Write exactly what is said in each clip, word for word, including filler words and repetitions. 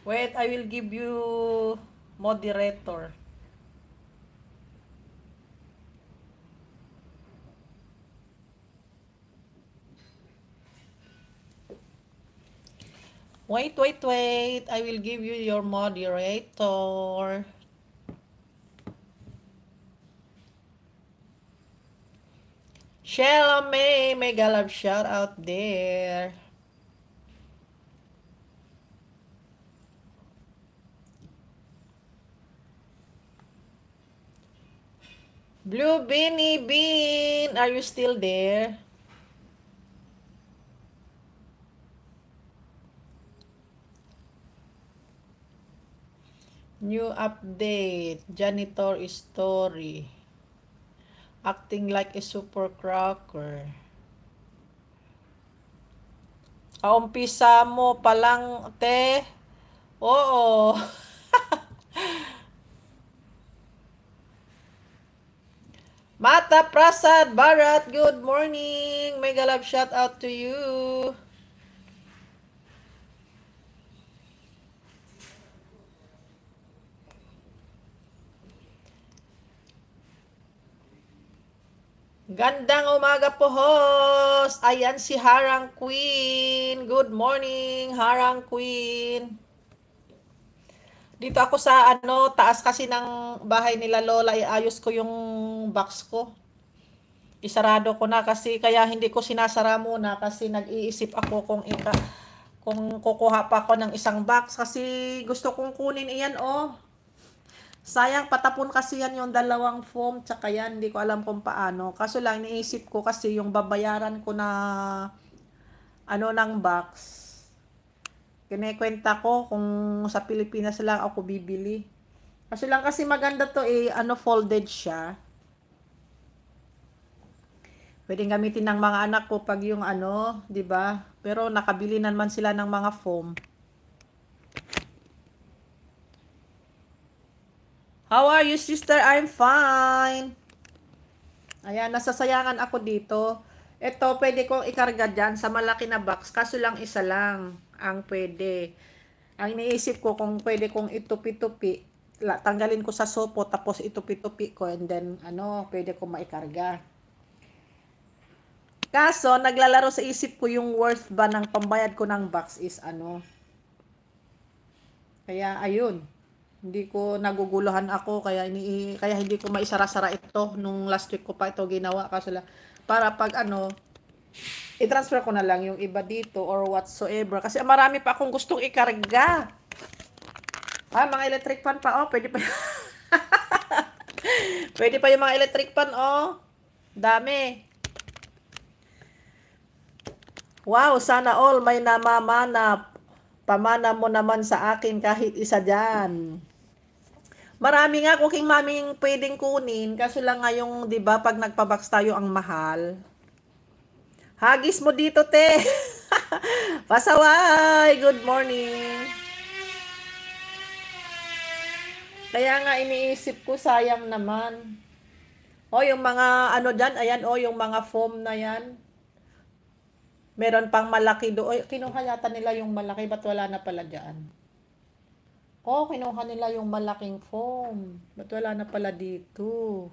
Wait, I will give you moderator. Wait, wait, wait. I will give you your moderator. Sheila May, mega love shout out there. Blue Beanie Bean, are you still there? New update, janitor story. Acting like a super cracker. Kaumpisa mo pa lang, te. Oo. Mata Prasad Barat, good morning. Mega love shout out to you. Gandang umaga po, host. Ayan si Harang Queen. Good morning, Harang Queen. Dito ako sa ano, taas kasi ng bahay nila Lola, iayos ko yung box ko. Isarado ko na kasi kaya hindi ko sinasara muna kasi nag-iisip ako kung ika, kung kukuha pa ako ng isang box kasi gusto kong kunin iyan, oh. Sayang, patapon kasi yan yung dalawang foam, tsaka yan, hindi ko alam kung paano. Kaso lang, niisip ko kasi yung babayaran ko na ano ng box. Kinikwenta ko kung sa Pilipinas lang ako bibili. Kaso lang kasi maganda to eh, ano, folded siya. Pwedeng gamitin ng mga anak ko pag yung ano, 'di ba? Pero nakabili naman sila ng mga foam. How are you, sister? I'm fine. Ayan, nasasayangan ako dito. Ito, pwede kong ikarga dyan sa malaki na box. Kaso lang isa lang ang pwede. Ang iniisip ko kung pwede kong itupi-tupi. Tanggalin ko sa sopo, tapos itupi-tupi ko. And then, ano, pwede kong maikarga. Kaso, naglalaro sa isip ko yung worth ba ng pambayad ko ng box is ano. Kaya, ayun. Hindi ko naguguluhan ako kaya ini kaya hindi ko maisara-sara ito nung last week ko pa ito ginawa kasi lang para pag ano i-transfer ko na lang yung iba dito or whatsoever kasi marami pa akong gustong ikarga. Ah, mga electric fan pa, oh, pwede pa. Pwede pa yung mga electric fan, oh. Dami. Wow, sana all may namamana. Pamana mo naman sa akin kahit isa dyan. Marami nga cooking maming pwedeng kunin. Kaso lang nga yung, di ba, pag nagpabox tayo ang mahal. Hagis mo dito, te. Pasaway, good morning. Kaya nga iniisip ko, sayang naman. O, yung mga ano dyan, ayan, o, yung mga foam na yan. Meron pang malaki doon. Kinuha yata nila yung malaki, ba't wala na pala dyan? Oh, kinuha nila yung malaking foam. Ba't wala na pala dito?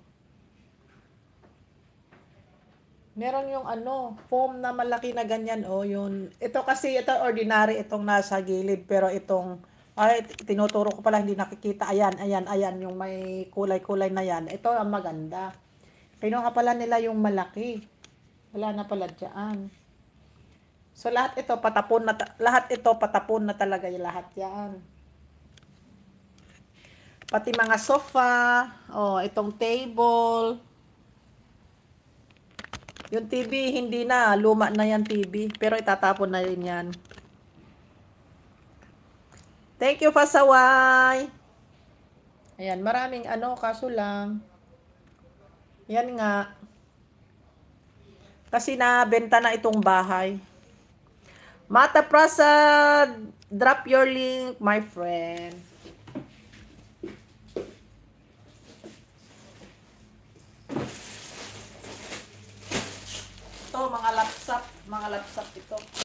Meron yung ano, foam na malaki na ganyan. Oh, yun. Ito kasi, ito ordinary, itong nasa gilid. Pero itong, ay, tinuturo ko pala, hindi nakikita. Ayan, ayan, ayan, yung may kulay-kulay na yan. Ito ang maganda. Kinuha pala nila yung malaki. Wala na pala dyan. So, lahat ito, patapon na, lahat ito, patapon na talaga yung lahat yan. Pati mga sofa, oh, itong table. Yung T V, hindi na. Luma na yan T V. Pero itatapon na rin yan. Thank you, Pasaway. Ayan, maraming ano, kaso lang. Yan nga. Kasi nabenta na itong bahay. Mata Prasad, drop your link, my friend. Ito, mga laptop, mga laptop ito.